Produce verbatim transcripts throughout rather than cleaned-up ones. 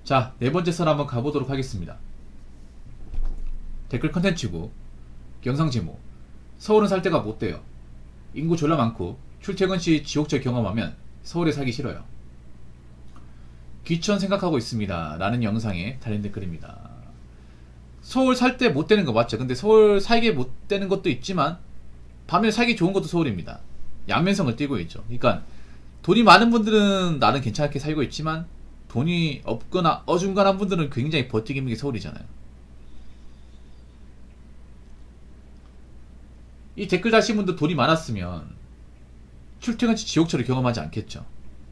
자, 네 번째 썰 한번 가보도록 하겠습니다. 댓글 컨텐츠고 영상 제목: 서울은 살 데가 못 돼요. 인구 졸라 많고 출퇴근 시 지옥철 경험하면 서울에 살기 싫어요. 귀천 생각하고 있습니다 라는 영상에 달린 댓글입니다. 서울 살 때 못 되는 거 맞죠? 근데 서울 살기 못 되는 것도 있지만 반면에 살기 좋은 것도 서울입니다. 양면성을 띠고 있죠. 그러니까 돈이 많은 분들은 나는 괜찮게 살고 있지만 돈이 없거나 어중간한 분들은 굉장히 버티기 힘든 게 서울이잖아요. 이 댓글 다신 분들 돈이 많았으면 출퇴근시 지옥철을 경험하지 않겠죠.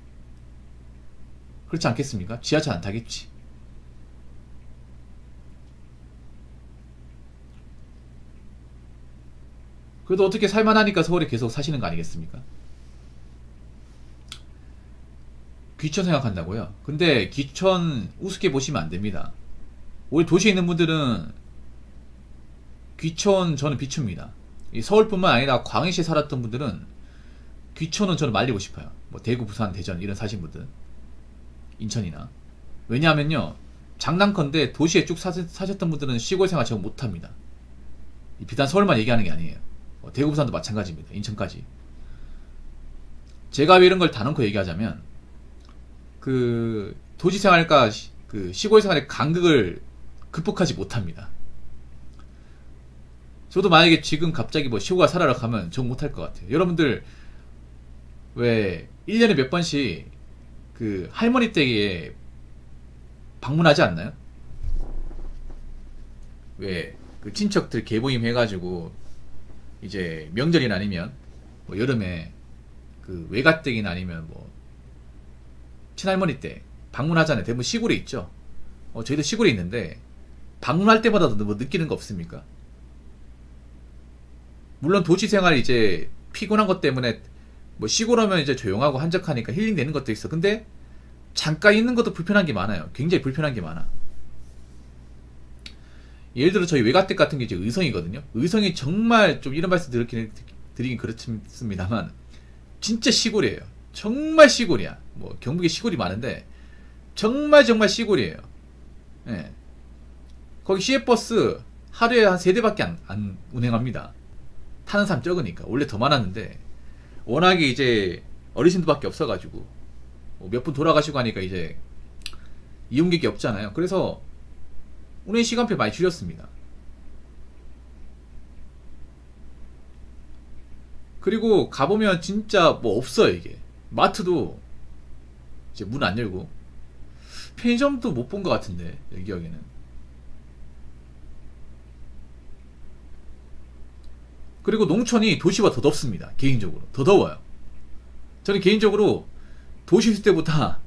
그렇지 않겠습니까? 지하철 안 타겠지. 그래도 어떻게 살만하니까 서울에 계속 사시는 거 아니겠습니까? 귀천 생각한다고요? 근데 귀천 우습게 보시면 안됩니다. 우리 도시에 있는 분들은 귀천 저는 비춥니다. 이 서울뿐만 아니라 광해시에 살았던 분들은 귀천은 저는 말리고 싶어요. 뭐 대구, 부산, 대전 이런 사신 분들, 인천이나. 왜냐하면요, 장난컨대 도시에 쭉 사, 사셨던 분들은 시골 생활 잘 못합니다. 비단 서울만 얘기하는 게 아니에요. 뭐 대구, 부산도 마찬가지입니다. 인천까지. 제가 왜 이런 걸 다 넣고 얘기하자면, 그 도시 생활과 시, 그 시골 생활의 간극을 극복하지 못합니다. 저도 만약에 지금 갑자기 뭐 시골 살아라 가면 전 못할 것 같아요. 여러분들 왜 일 년에 몇 번씩 그 할머니 댁에 방문하지 않나요? 왜 그 친척들 개모임 해가지고 이제 명절이나 아니면 뭐 여름에 그 외가댁이나 아니면 뭐 친할머니 댁 방문하잖아요. 대부분 시골에 있죠. 어, 저희도 시골에 있는데 방문할 때마다 뭐 느끼는 거 없습니까? 물론 도시 생활 이제 피곤한 것 때문에 뭐 시골 오면 이제 조용하고 한적하니까 힐링 되는 것도 있어. 근데 잠깐 있는 것도 불편한 게 많아요. 굉장히 불편한 게 많아. 예를 들어 저희 외가댁 같은 게 이제 의성이거든요. 의성이 정말 좀 이런 말씀 드리긴, 드리긴 그렇습니다만 진짜 시골이에요. 정말 시골이야. 뭐 경북에 시골이 많은데 정말 정말 시골이에요. 예. 거기 시외버스 하루에 한 세 대밖에 안, 안 운행합니다. 타는 사람 적으니까. 원래 더 많았는데 워낙에 이제 어르신들밖에 없어가지고 몇 분 돌아가시고 하니까 이제 이용객이 없잖아요. 그래서 운행 시간표 많이 줄였습니다. 그리고 가보면 진짜 뭐 없어요. 이게 마트도 이제 문 안 열고 편의점도 못 본 것 같은데 여기 기억에는. 그리고 농촌이 도시보다 더 덥습니다. 개인적으로 더 더워요. 저는 개인적으로 도시 있을 때보다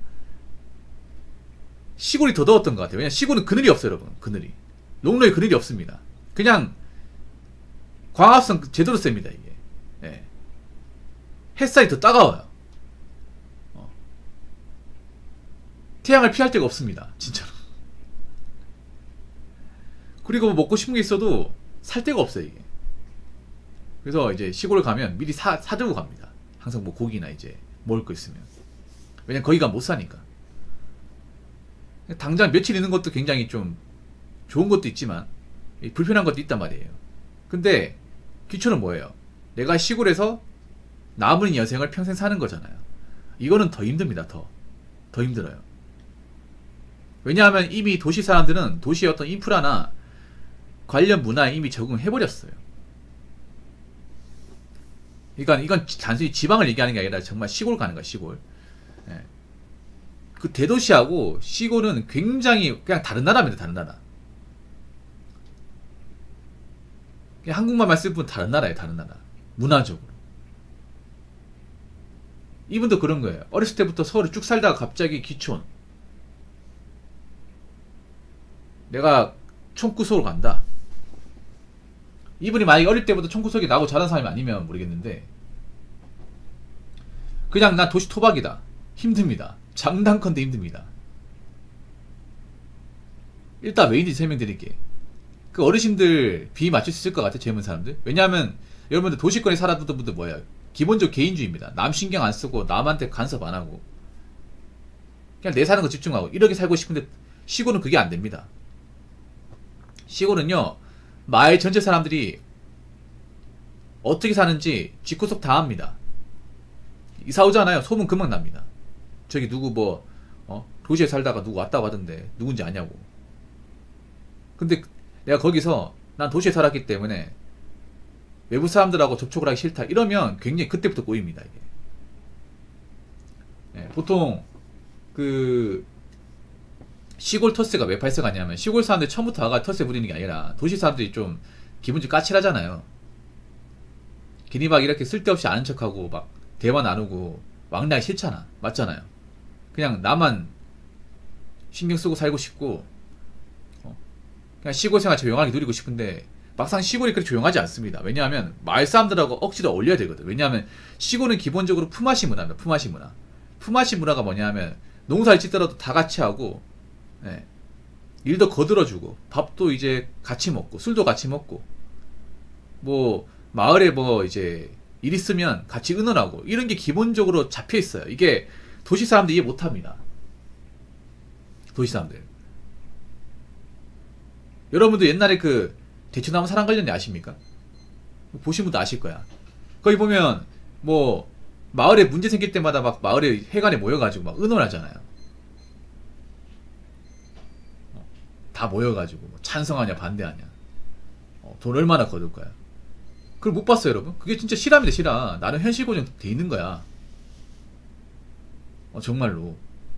시골이 더 더웠던 것 같아요. 왜냐면 시골은 그늘이 없어요. 여러분, 그늘이 농로에 그늘이 없습니다. 그냥 광합성 제대로 셉니다. 이게 예. 햇살이 더 따가워요. 어. 태양을 피할 데가 없습니다. 진짜로. 그리고 먹고 싶은 게 있어도 살 데가 없어요. 이게. 그래서 이제 시골을 가면 미리 사, 사들고 갑니다. 항상 뭐 고기나 이제 먹을 거 있으면. 왜냐면 거기가 못 사니까. 당장 며칠 있는 것도 굉장히 좀 좋은 것도 있지만 불편한 것도 있단 말이에요. 근데 귀천은 뭐예요? 내가 시골에서 남은 여생을 평생 사는 거잖아요. 이거는 더 힘듭니다. 더. 더 힘들어요. 왜냐하면 이미 도시 사람들은 도시의 어떤 인프라나 관련 문화에 이미 적응해버렸어요. 그러니까 이건 단순히 지방을 얘기하는 게 아니라 정말 시골 가는 거야. 시골. 예. 그 대도시하고 시골은 굉장히 그냥 다른 나라입니다. 다른 나라. 그냥 한국말만 쓸 뿐 다른 나라예요. 다른 나라. 문화적으로. 이분도 그런 거예요. 어렸을 때부터 서울에 쭉 살다가 갑자기 귀촌. 내가 총구석으로 간다. 이분이 만약에 어릴 때부터 총구석에 나고 자란 사람이 아니면 모르겠는데 그냥 나 도시 토박이다. 힘듭니다. 장단컨대 힘듭니다. 일단 왜인지 설명드릴게. 그 어르신들 비위 맞출 수 있을 것 같아. 젊은 사람들. 왜냐하면 여러분들 도시권에 살았던 분들 뭐예요? 기본적으로 개인주의입니다. 남 신경 안 쓰고 남한테 간섭 안 하고 그냥 내 사는 거 집중하고 이렇게 살고 싶은데 시골은 그게 안 됩니다. 시골은요, 마을 전체 사람들이 어떻게 사는지 쥐구석 다 합니다. 이사 오잖아요. 소문 금방 납니다. 저기 누구 뭐, 어? 도시에 살다가 누구 왔다고 하던데, 누군지 아냐고. 근데 내가 거기서, 난 도시에 살았기 때문에, 외부 사람들하고 접촉을 하기 싫다. 이러면 굉장히 그때부터 꼬입니다, 이게. 네, 보통, 그, 시골 텃세가 왜 발생하냐면, 시골 사람들이 처음부터 와가 텃세 부리는 게 아니라, 도시 사람들이 좀, 기분 좀 까칠하잖아요. 괜히 막 이렇게 쓸데없이 아는 척하고, 막, 대화 나누고, 왕래하기 싫잖아. 맞잖아요. 그냥 나만 신경 쓰고 살고 싶고, 어, 그냥 시골 생활 조용하게 누리고 싶은데, 막상 시골이 그렇게 조용하지 않습니다. 왜냐하면 마을 사람들하고 억지로 어울려야 되거든. 왜냐하면 시골은 기본적으로 품앗이 문화입니다. 품앗이 문화. 품앗이 문화가 뭐냐면 농사를 짓더라도 다 같이 하고, 네, 일도 거들어주고, 밥도 이제 같이 먹고, 술도 같이 먹고, 뭐 마을에 뭐 이제 일 있으면 같이 의논하고, 이런 게 기본적으로 잡혀 있어요. 이게 도시 사람들 이해 못합니다. 도시 사람들. 여러분도 옛날에 그 대추나무 사랑 관련이 아십니까? 보신 분도 아실 거야. 거기 보면 뭐 마을에 문제 생길 때마다 막 마을에 회관에 모여가지고 막 의논하잖아요. 다 모여가지고 뭐 찬성하냐 반대하냐, 어, 돈 얼마나 거둘 거야. 그걸 못 봤어요, 여러분? 그게 진짜 실화입니다, 실화. 나는 현실 고정 돼 있는 거야. 어, 정말로.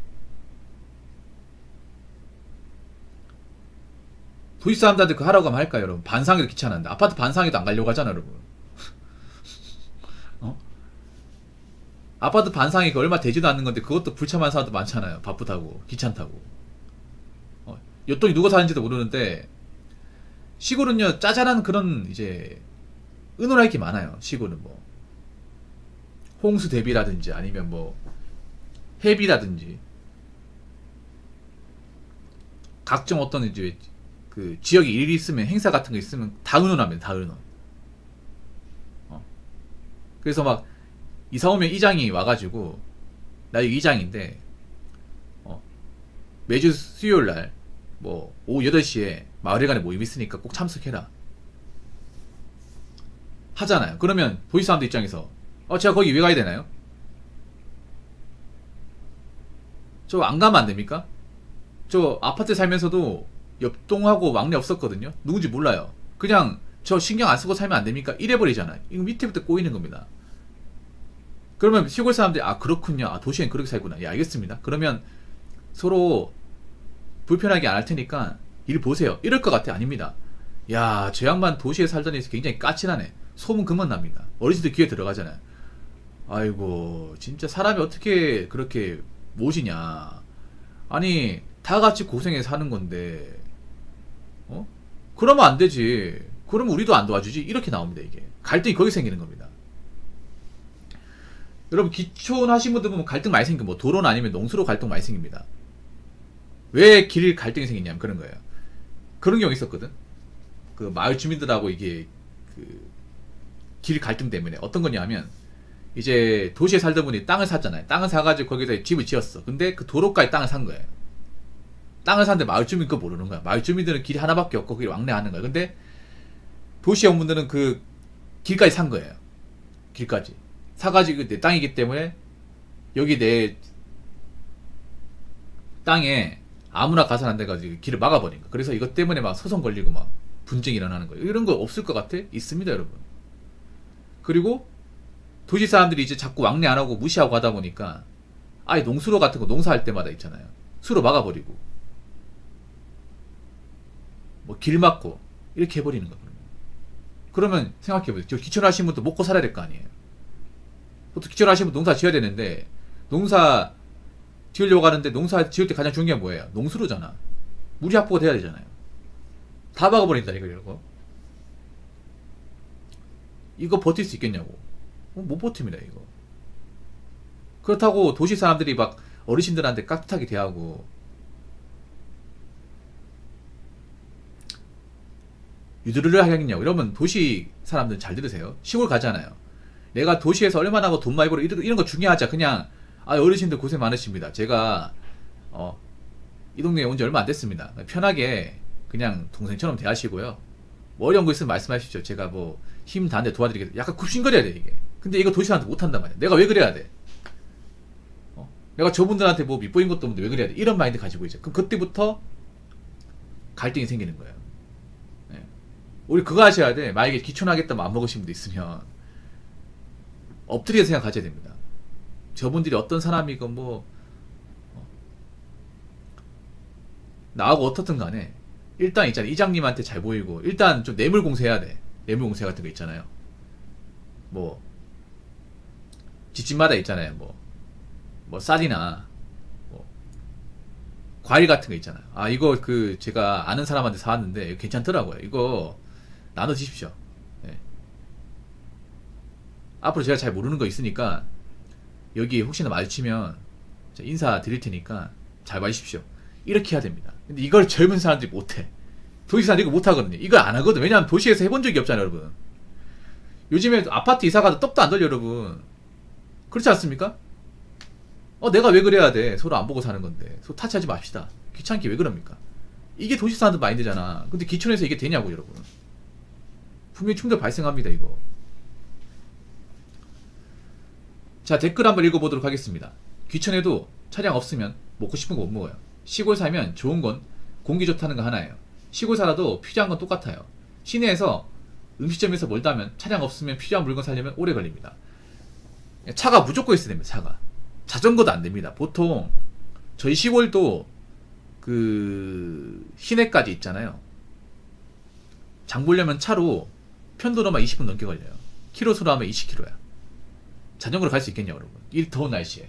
도시 사람들한테 그 하라고 하면 할까요, 여러분? 반상회도 귀찮은데. 아파트 반상회도 안 가려고 하잖아, 여러분. 어? 아파트 반상회 그 얼마 되지도 않는 건데, 그것도 불참하는 사람도 많잖아요. 바쁘다고, 귀찮다고. 어, 요돈이 누가 사는지도 모르는데, 시골은요, 짜잘한 그런, 이제, 의논할 게 많아요, 시골은 뭐. 홍수 대비라든지, 아니면 뭐, 해비라든지, 각종 어떤 이제, 그 지역에 일이 있으면, 행사 같은 거 있으면 다 의논합니다. 다 의논. 어. 그래서 막 이사 오면 이장이 와가지고, 나 여기 이장인데 어, 매주 수요일날 뭐 오후 여덟 시에 마을회관에 모임 있으니까 꼭 참석해라 하잖아요. 그러면 도시 사람들 입장에서, 어 제가 거기 왜 가야 되나요? 저 안 가면 안 됩니까? 저 아파트에 살면서도 옆동하고 막내 없었거든요. 누군지 몰라요. 그냥 저 신경 안 쓰고 살면 안 됩니까? 이래버리잖아요. 이거 밑에부터 꼬이는 겁니다. 그러면 시골 사람들이, 아 그렇군요, 아 도시엔 그렇게 살구나, 예 알겠습니다. 그러면 서로 불편하게 안 할 테니까 일 보세요, 이럴 것 같아. 아닙니다. 야 저 양반 도시에 살더니 굉장히 까칠하네, 소문 그만 납니다. 어르신들 귀에 들어가잖아요. 아이고 진짜 사람이 어떻게 그렇게 모시냐. 아니 다 같이 고생해서 사는 건데, 어? 그러면 안 되지. 그러면 우리도 안 도와주지. 이렇게 나옵니다. 이게 갈등이 거기 생기는 겁니다. 여러분 기촌 하신 분들 보면 갈등 많이 생겨. 뭐 도로나 아니면 농수로 갈등 많이 생깁니다. 왜 길 갈등이 생기냐면 그런 거예요. 그런 경우 있었거든. 그 마을 주민들하고 이게 그 길 갈등 때문에 어떤 거냐면, 이제 도시에 살던 분이 땅을 샀잖아요. 땅을 사가지고 거기다 집을 지었어. 근데 그 도로가에 땅을 산 거예요. 땅을 샀는데 마을 주민 그거 모르는 거야. 마을 주민들은 길이 하나밖에 없고 거기 왕래하는 거야. 근데 도시 영분들은 그 길까지 산 거예요. 길까지 사가지고 내 땅이기 때문에 여기 내 땅에 아무나 가서 안 돼가지고 길을 막아버린 거야. 그래서 이것 때문에 막 소송 걸리고 막 분쟁이 일어나는 거예요. 이런 거 없을 것 같아? 있습니다, 여러분. 그리고 도시 사람들이 이제 자꾸 왕래 안 하고 무시하고 하다 보니까 아예 농수로 같은 거 농사할 때마다 있잖아요. 수로 막아버리고 뭐 길 막고 이렇게 해버리는 거예요. 그러면 생각해보세요. 저 기촌하신 분도 먹고 살아야 될 거 아니에요. 보통 기촌하신 분 농사 지어야 되는데, 농사 지으려고 하는데 농사 지을 때 가장 중요한 게 뭐예요? 농수로잖아. 물이 확보가 돼야 되잖아요. 다 막아버린다 이거 이거. 이거 버틸 수 있겠냐고. 어, 못 버팁니다 이거. 그렇다고 도시 사람들이 막 어르신들한테 깍듯하게 대하고, 유두를 하겠냐고. 이러면 도시 사람들은 잘 들으세요. 시골 가잖아요. 내가 도시에서 얼마나 하고 돈 많이 벌어, 이런, 이런 거 중요하자. 그냥 아 어르신들 고생 많으십니다. 제가 어 이 동네에 온 지 얼마 안 됐습니다. 편하게 그냥 동생처럼 대하시고요. 뭐 어려운 거 있으면 말씀하십시오. 제가 뭐 힘 다한데 도와드리겠다. 약간 굽신거려야 돼 이게. 근데 이거 도시 사람한테 못한단 말이야. 내가 왜 그래야 돼? 어? 내가 저분들한테 뭐 밑보인 것도 없는데 왜 그래야 돼? 이런 마인드 가지고 있죠. 그럼 그때부터 갈등이 생기는 거예요. 네. 우리 그거 하셔야 돼. 만약에 귀촌하겠다 마음 먹으신 분도 있으면 엎드려 생각 가져야 됩니다. 저분들이 어떤 사람이건 뭐 어, 나하고 어떻든 간에 일단 있잖아. 이장님한테 잘 보이고 일단 좀 뇌물 공세해야 돼. 뇌물 공세 같은 거 있잖아요. 뭐 집집마다 있잖아요. 뭐, 뭐 쌀이나 뭐 과일 같은 거 있잖아요. 아 이거 그 제가 아는 사람한테 사왔는데 이거 괜찮더라고요. 이거 나눠 주십시오. 네. 앞으로 제가 잘 모르는 거 있으니까 여기 혹시나 마주치면 인사 드릴 테니까 잘 봐주십시오. 이렇게 해야 됩니다. 근데 이걸 젊은 사람들이 못해. 도시 사람들이 이거 못하거든요. 이걸 안 하거든. 왜냐하면 도시에서 해본 적이 없잖아요, 여러분. 요즘에 아파트 이사가도 떡도 안 돌려, 여러분. 그렇지 않습니까? 어, 내가 왜 그래야 돼? 서로 안 보고 사는 건데. 서로 타치하지 맙시다. 귀찮게 왜 그럽니까? 이게 도시 사람들 마인드잖아. 근데 기촌에서 이게 되냐고, 여러분. 분명히 충돌 발생합니다, 이거. 자, 댓글 한번 읽어보도록 하겠습니다. 귀촌에도 차량 없으면 먹고 싶은 거 못 먹어요. 시골 살면 좋은 건 공기 좋다는 거 하나예요. 시골 살아도 필요한 건 똑같아요. 시내에서 음식점에서 멀다면 차량 없으면 필요한 물건 사려면 오래 걸립니다. 차가 무조건 있어야 됩니다. 차가. 자전거도 안 됩니다. 보통 저희 시골도 그 시내까지 있잖아요. 장 보려면 차로 편도로만 이십 분 넘게 걸려요. 키로수로 하면 이십 킬로미터야. 자전거로 갈 수 있겠냐고, 여러분. 이 더운 날씨에.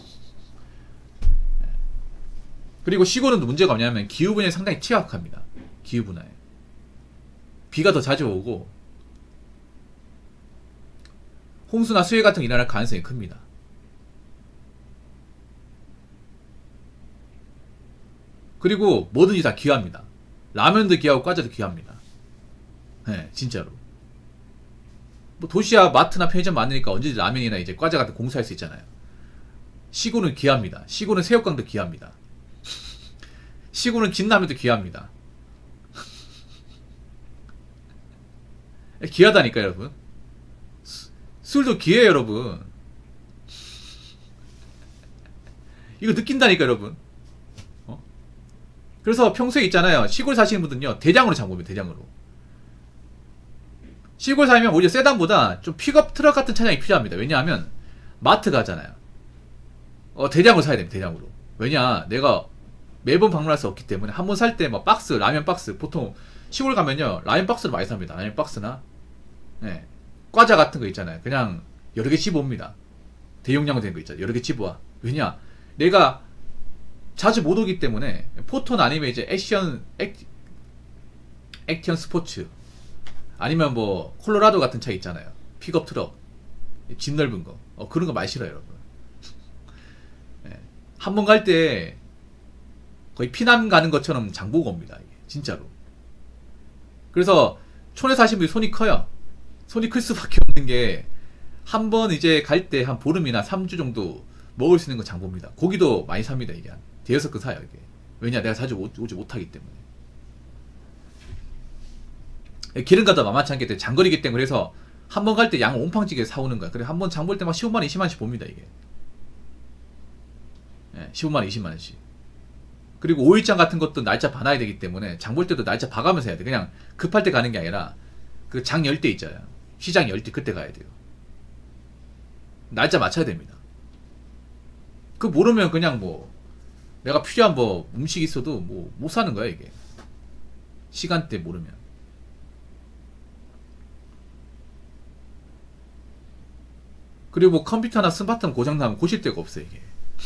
그리고 시골은 문제가 뭐냐면 기후분야에 상당히 취약합니다. 기후분야에. 비가 더 자주 오고 홍수나 수해 같은 게 일어날 가능성이 큽니다. 그리고 뭐든지 다 귀합니다. 라면도 귀하고 과자도 귀합니다. 네, 진짜로. 뭐 도시야 마트나 편의점 많으니까 언제든지 라면이나 이제 과자 같은 공사할 수 있잖아요. 시골은 귀합니다. 시골은 새우깡도 귀합니다. 시골은 진라면도 귀합니다. 귀하다니까 여러분. 수, 술도 귀해요 여러분. 이거 느낀다니까 여러분. 어? 그래서 평소에 있잖아요. 시골 사시는 분들은요 대량으로 장보면 대량으로. 시골 살면 오히려 세단보다 좀 픽업 트럭 같은 차량이 필요합니다. 왜냐하면 마트 가잖아요. 어, 대량으로 사야 됩니다. 대량으로. 왜냐 내가 매번 방문할 수 없기 때문에 한 번 살 때 막 박스 라면 박스 보통 시골 가면요 라면 박스로 많이 삽니다. 라면 박스나 네. 과자 같은 거 있잖아요. 그냥 여러 개 집어옵니다. 대용량으로 된 거 있잖아요. 여러 개 집어와. 왜냐 내가 자주 못 오기 때문에 포토나 아니면 이제 액션 액, 액션 스포츠 아니면 뭐 콜로라도 같은 차 있잖아요. 픽업 트럭 집 넓은 거 어, 그런 거 많이 싫어요 여러분. 네. 한 번 갈 때 거의 피난 가는 것처럼 장보고 옵니다. 이게 진짜로. 그래서 촌에 사시는 분이 손이 커요. 손이 클 수밖에 없는 게 한 번 이제 갈 때 한 보름이나 삼 주 정도 먹을 수 있는 거 장봅니다. 고기도 많이 삽니다. 이게 한 대여섯 근 사요. 이게. 왜냐 내가 자주 오, 오지 못하기 때문에. 길은 가다 만만치 않기 때문에 장거리기 때문에 그래서 한 번 갈 때 양을 옴팡찌게 사오는 거야. 그래 한 번 장 볼 때 막 십오만 원, 이십만 원씩 봅니다. 이게. 네, 십오만 원, 이십만 원씩. 그리고 오 일장 같은 것도 날짜 봐놔야 되기 때문에 장 볼 때도 날짜 봐가면서 해야 돼. 그냥 급할 때 가는 게 아니라 그 장 열 때 있잖아요. 시장 열 때 그때 가야 돼요. 날짜 맞춰야 됩니다. 그 모르면 그냥 뭐 내가 필요한 뭐 음식 있어도 뭐 못 사는 거야 이게. 시간대 모르면. 그리고 뭐 컴퓨터나 스마트폰 고장나면 고칠 데가 없어 이게.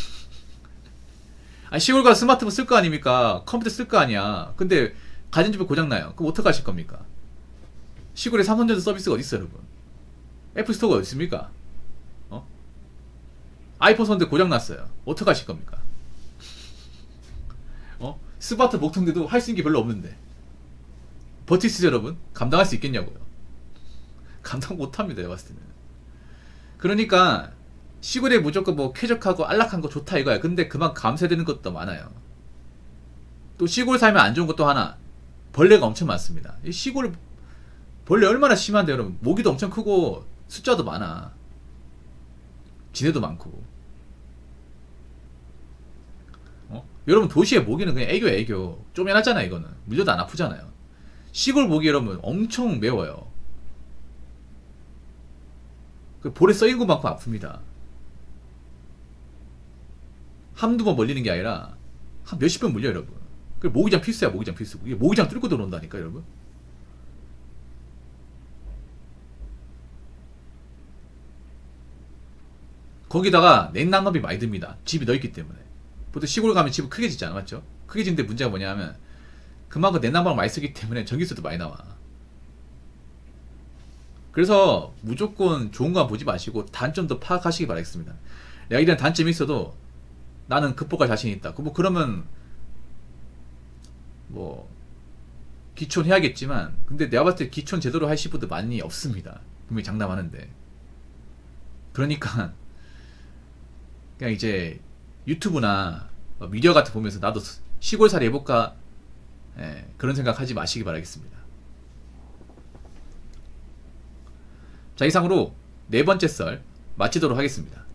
아니 시골 가서 스마트폰 쓸 거 아닙니까? 컴퓨터 쓸 거 아니야. 근데 가전제품 고장나요. 그럼 어떡하실 겁니까? 시골에 삼성전자 서비스가 어디 있어요 여러분? 애플스토어가 어디 있습니까? 어? 아이폰 샀는데 고장났어요. 어떡하실 겁니까? 어? 스마트 목통대도 할 수 있는 게 별로 없는데 버틸 수 있어요 여러분? 감당할 수 있겠냐고요? 감당 못합니다 내가 봤을 때는. 그러니까 시골에 무조건 뭐 쾌적하고 안락한 거 좋다 이거야. 근데 그만 감세되는 것도 많아요. 또 시골 살면 안 좋은 것도 하나, 벌레가 엄청 많습니다. 이 시골 벌레 얼마나 심한데 여러분. 모기도 엄청 크고 숫자도 많아. 지네도 많고. 어? 여러분 도시의 모기는 그냥 애교 애교 쪼매놨잖아. 이거는 물려도 안 아프잖아요. 시골 모기 여러분 엄청 매워요. 그 볼에 써있는 것만큼 아픕니다. 한두 번 물리는 게 아니라 한 몇십 번 물려요 여러분. 그 모기장 필수야. 모기장 필수. 이게 모기장 뚫고 들어온다니까 여러분. 거기다가 냉난방비 많이 듭니다. 집이 넓기 때문에. 보통 시골 가면 집을 크게 짓잖아, 맞죠? 크게 짓는데 문제가 뭐냐면 그만큼 냉난방을 많이 쓰기 때문에 전기세도 많이 나와. 그래서 무조건 좋은 거 보지 마시고 단점도 파악하시기 바라겠습니다. 내가 이런 단점이 있어도 나는 극복할 자신이 있다. 뭐 그러면 뭐 기촌 해야겠지만, 근데 내가 봤을 때 기촌 제대로 하실 분들 많이 없습니다. 분명히 장담하는데. 그러니까 그냥 이제 유튜브나 미디어 같은 거 보면서 나도 시골살이 해볼까, 예, 그런 생각 하지 마시기 바라겠습니다. 자, 이상으로 네 번째 썰 마치도록 하겠습니다.